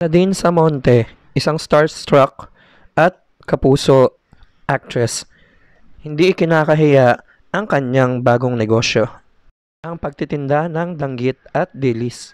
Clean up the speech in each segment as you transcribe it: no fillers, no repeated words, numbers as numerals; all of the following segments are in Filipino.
Nadine Samonte, isang starstruck at kapuso actress. Hindi ikinakahiya ang kanyang bagong negosyo, ang pagtitinda ng danggit at dilis.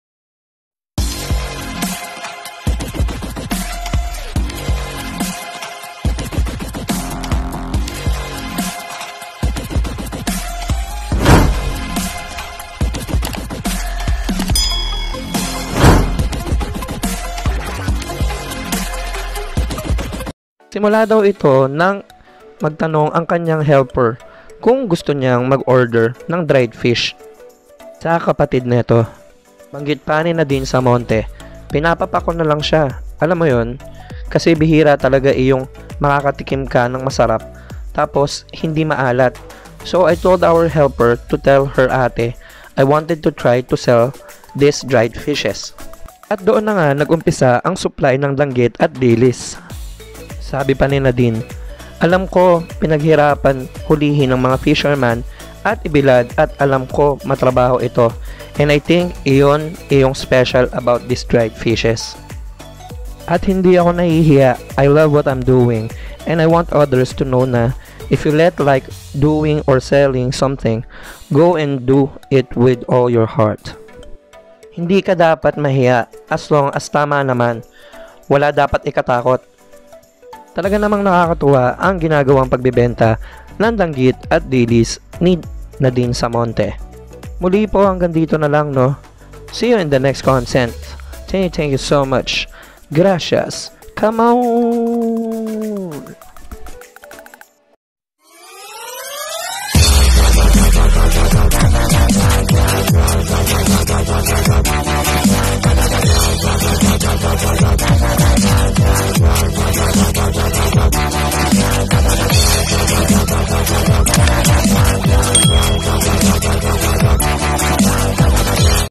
Simula daw ito nang magtanong ang kanyang helper kung gusto niyang mag-order ng dried fish. Sa kapatid nito, banggit pa ni Nadine Samonte, pinapapako na lang siya. Alam mo yon, kasi bihira talaga iyong makakatikim ka ng masarap tapos hindi maalat. So I told our helper to tell her ate I wanted to try to sell these dried fishes. At doon na nga nag-umpisa ang supply ng danggit at dilis. Sabi pa ni Nadine, alam ko pinaghirapan hulihin ng mga fisherman at ibilad at alam ko matrabaho ito. And I think iyon iyong special about these dried fishes. At hindi ako nahihiya, I love what I'm doing and I want others to know na if you like doing or selling something, go and do it with all your heart. Hindi ka dapat mahiya as long as tama naman. Wala dapat ikatakot. Talaga namang nakakatuwa ang ginagawang pagbebenta ng danggit at dilis ni Nadine Samonte. Muli po hanggang dito na lang, no? See you in the next content. Thank you so much. Gracias. Come on!